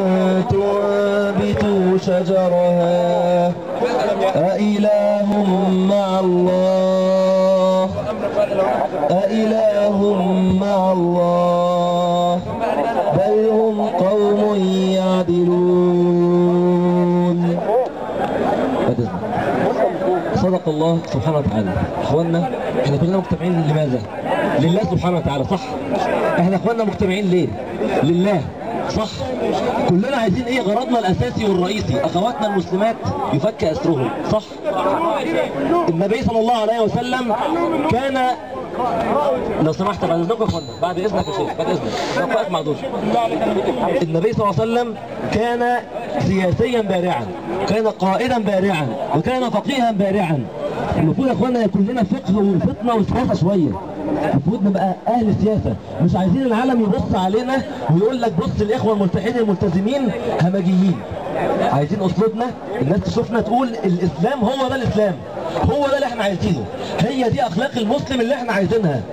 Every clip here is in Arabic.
تنبت شجرها أإله مع الله أإله مع الله بل هم قوم يعدلون. صدق الله سبحانه وتعالى. اخواننا احنا كلنا مجتمعين لماذا؟ لله سبحانه وتعالى، صح؟ احنا اخواننا مجتمعين ليه؟ لله، صح؟ كلنا عايزين ايه؟ غرضنا الاساسي والرئيسي اخواتنا المسلمات يفك اسرهم، صح؟ النبي صلى الله عليه وسلم كان، لو سمحت بعد اذنك يا اخوانا، بعد اذنك يا شيخ، بعد اذنك لو واقف معذور. النبي صلى الله عليه وسلم كان سياسيا بارعا، كان قائدا بارعا، وكان فقيها بارعا. المفروض يا اخوانا يكون لنا فقه وفطنه وسياسه شويه. المفروض نبقى اهل سياسه، مش عايزين العالم يبص علينا ويقول لك بص الاخوه الملتحين الملتزمين همجيين. عايزين اسلوبنا الناس تشوفنا تقول الاسلام هو ده الاسلام، هو ده اللي احنا عايزينه، هي دي اخلاق المسلم اللي احنا عايزينها.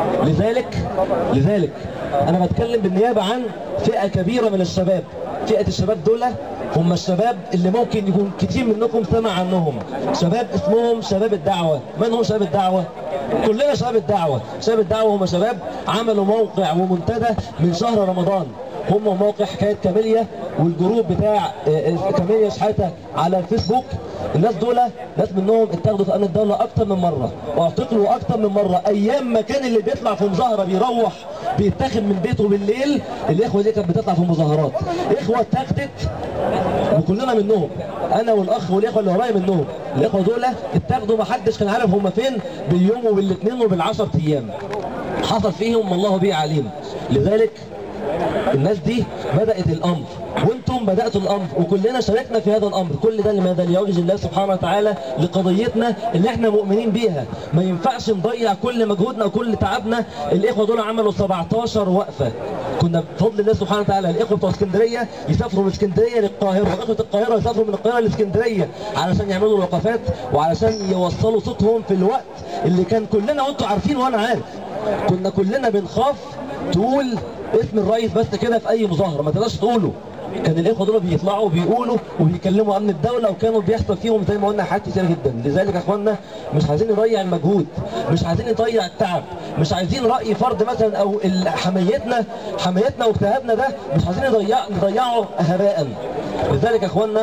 لذلك انا بتكلم بالنيابه عن فئه كبيره من الشباب. فئه الشباب دول هم الشباب اللي ممكن يكون كتير منكم سمع عنهم، شباب اسمهم شباب الدعوه. من هم شباب الدعوه؟ كلنا شباب الدعوه. شباب الدعوه هم شباب عملوا موقع ومنتدى من شهر رمضان، هم موقع حكايه كاميليا والجروب بتاع كاميليا شحاته على الفيسبوك. الناس دول ناس منهم اتاخدوا في امن الدوله اكتر من مره واعتقلوا اكتر من مره. ايام ما كان اللي بيطلع في مظاهره بيروح بيتاخد من بيته بالليل، الاخوه دي كانت بتطلع في مظاهرات. اخوه اتاخدت وكلنا منهم، انا والاخ والاخوه اللي ورايا منهم. الاخوه دول اتاخدوا ما حدش كان عارف هم فين باليوم وبالاثنين وبال10 ايام. حصل فيهم الله به عليم. لذلك الناس دي بدأت الأمر وانتم بدأتوا الأمر وكلنا شاركنا في هذا الأمر. كل ده لماذا؟ ليوجه الله سبحانه وتعالى لقضيتنا اللي احنا مؤمنين بيها. ما ينفعش نضيع كل مجهودنا وكل تعبنا. الإخوة دول عملوا 17 وقفة. كنا بفضل الله سبحانه وتعالى الإخوة بتوع اسكندرية يسافروا من اسكندرية للقاهرة، وإخوة القاهرة يسافروا من القاهرة لاسكندرية علشان يعملوا الوقفات وعلشان يوصلوا صوتهم في الوقت اللي كان كلنا وانتم عارفين وانا عارف كنا كلنا بنخاف تقول اسم الرئيس بس كده في اي مظاهره، ما تقدرش تقوله. كان الاخوه دول بيطلعوا وبيقولوا وبيكلموا امن الدوله، وكانوا بيحصل فيهم زي ما قلنا حاجات كتير جدا. لذلك يا اخوانا مش عايزين نضيع المجهود، مش عايزين نضيع التعب، مش عايزين راي فرد مثلا او حميتنا واجتهادنا ده مش عايزين نضيعه هباء. لذلك يا اخوانا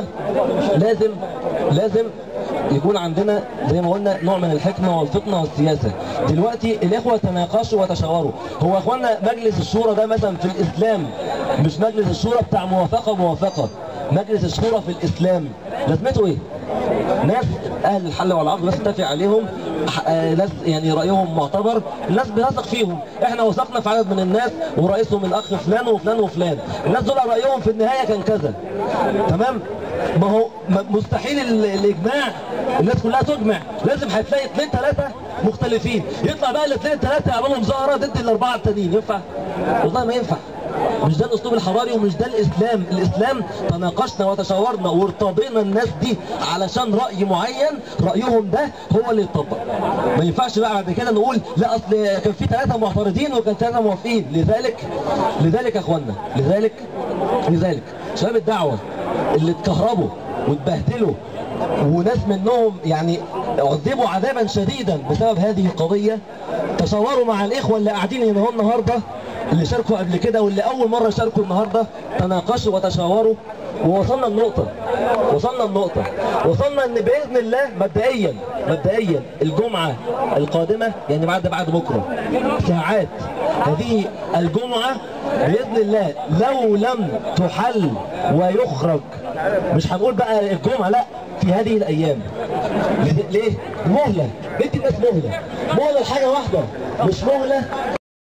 لازم يكون عندنا زي ما قلنا نوع من الحكمه والفطنه والسياسه. دلوقتي الاخوه تناقشوا وتشاوروا. هو يا اخوانا مجلس الشورى ده مثلا في الاسلام مش مجلس الشورى بتاع موافقه. مجلس الشورى في الاسلام لازمته ايه؟ ناس اهل الحل والعقد بس نتفق عليهم، ناس يعني رايهم معتبر، الناس بنثق فيهم. احنا وثقنا في عدد من الناس ورئيسهم الاخ فلان وفلان وفلان. الناس دول رايهم في النهايه كان كذا، تمام؟ ما هو مستحيل الاجماع، الناس كلها تجمع، لازم هتلاقي 2 3 مختلفين، يطلع بقى الاثنين 3 يعملوا مظاهره ضد ال4 التانيين. ينفع؟ والله ما ينفع. مش ده الاسلوب الحضاري ومش ده الاسلام. الاسلام تناقشنا وتشاورنا وارتضينا الناس دي علشان راي معين، رايهم ده هو اللي يتطبق. ما ينفعش بقى بعد كده نقول لا اصل كان في 3 معترضين وكان 3 موافقين. لذلك يا اخوانا، لذلك شباب الدعوه اللي اتكهربوا واتبهدلوا وناس منهم يعني عذبوا عذابا شديدا بسبب هذه القضيه، تشاوروا مع الاخوه اللي قاعدين هنا النهارده، اللي شاركوا قبل كده واللي اول مره يشاركوا النهارده، تناقشوا وتشاوروا ووصلنا النقطه وصلنا ان باذن الله مبدئيا الجمعه القادمه يعني بعد بكره ساعات هذه الجمعه باذن الله لو لم تحل ويخرج، مش هنقول بقى الجمعه، لا، في هذه الايام. ليه؟ مهله. ادي الناس مهله لحاجه واحده، مش مهله